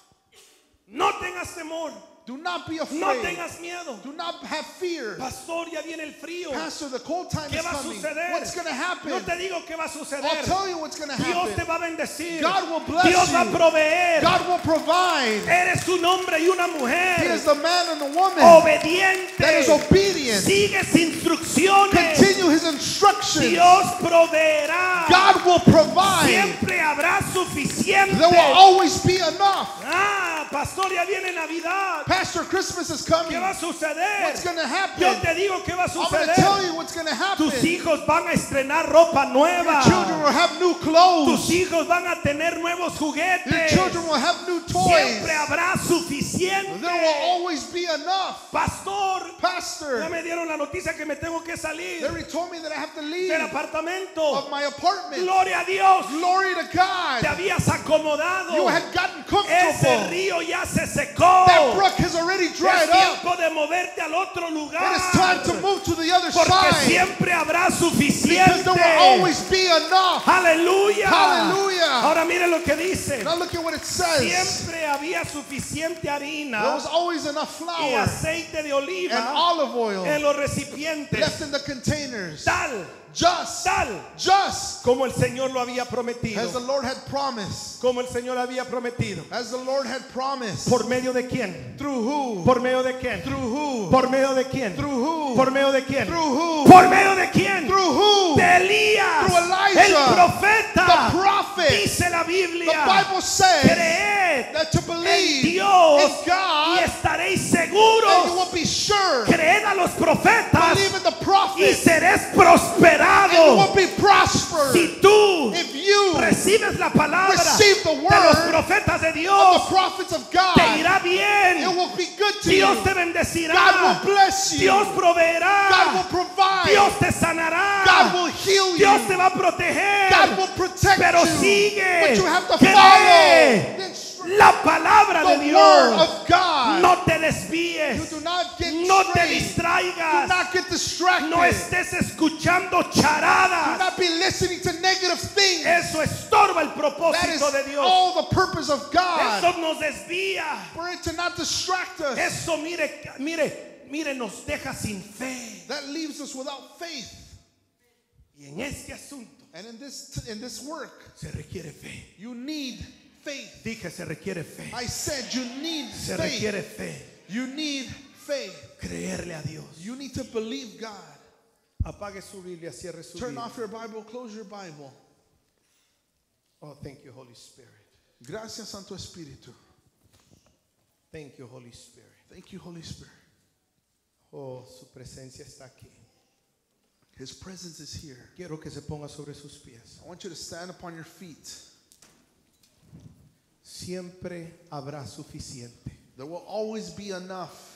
No tengas temor. Do not be afraid. No tengas miedo. Do not have fear. Pastor, ya viene el frío. Pastor, the cold time ¿Qué is va a coming. suceder? What's going to happen? No te digo qué va a suceder. I'll tell you what's going to Dios te happen. va a bendecir. God will bless Dios va a you. proveer. God will provide. Eres un hombre y una He mujer is the man and the woman obediente. that is obedient. Sigues instrucciones. Continue his instructions. Dios proveerá. God will provide. Siempre habrá suficiente. There will always be enough. Pastor, ya viene Navidad. Pastor, Christmas is coming. ¿Qué va a suceder? What's going to happen? Yo te digo qué va a I'm going to suceder. tell you what's going to happen. Tus hijos van a estrenar ropa nueva. Your children will have new clothes. Tus hijos van a tener nuevos Your juguetes. children will have new toys. Siempre habrá suficiente. There will always be enough. Pastor, ya Pastor, me dieron la noticia que me tengo que salir they already told me that I have to leave del apartamento. of my apartment. Gloria a Dios. Glory to Te God. habías acomodado. You had gotten Ese comfortable. río ya se secó. That brook has already Es dried up. tiempo de moverte al otro lugar. It is time to move to the other Porque side. siempre habrá Because suficiente. there will always be enough. Aleluya. Hallelujah. Ahora mire lo que dice. Now look at what it says. Siempre había suficiente There harina was always enough y flour aceite de oliva and olive oil en los recipientes. left in the containers. Tal Just como el Señor lo había as the prometido. Lord had promised. Como el Señor había prometido. As the Lord had promised. ¿Por medio de quién? Through who? ¿Por medio de quién? Through who? ¿Por medio de quién? Through who? ¿Por medio de quién? Through who? ¿Por medio de quién? Through who? De Elías, Through Elijah, el profeta. the prophet. Dice la The Biblia. Bible says Creed that to en believe Dios in God y estaréis and you seguros. will be sure. Creed a los profetas Believe in the y prophet seréis and you prosperado. will be prospered. Si tú If you recibes la palabra receive the de los word profetas de of Dios, the prophets of te God, irá bien. it will be good to Dios you. te bendecirá. God will bless you. Dios proveerá. God will provide. Dios te sanará. God will heal you. Dios te va a proteger. God will protect Pero you. sigue. But you have to Cree. follow the instructions. La palabra de the Dios. word of God. No te desvíes. You do not get No te strayed. Do distraigas. not get distracted. No estés escuchando Do charadas. not be listening to negative things. Eso estorba el That is propósito de Dios. all the purpose of God. Eso nos desvía. For it to not distract us. Eso, mire, nos deja sin fe. That leaves us without faith. Y en este asunto And in this work, se requiere fe. you need faith. Dije, se requiere fe. I said you need Se faith. requiere fe. You need faith. Creerle a Dios. You need to believe God. Apague su Biblia, cierre su Turn Biblia. off your Bible, close your Bible. Oh, thank you, Holy Spirit. Gracias, Santo Espíritu. Thank you, Holy Spirit. Thank you, Holy Spirit. Oh, su presencia está aquí. His presence is here. Quiero que se ponga sobre sus pies. I want you to stand upon your feet. Siempre habrá suficiente. There will always be enough.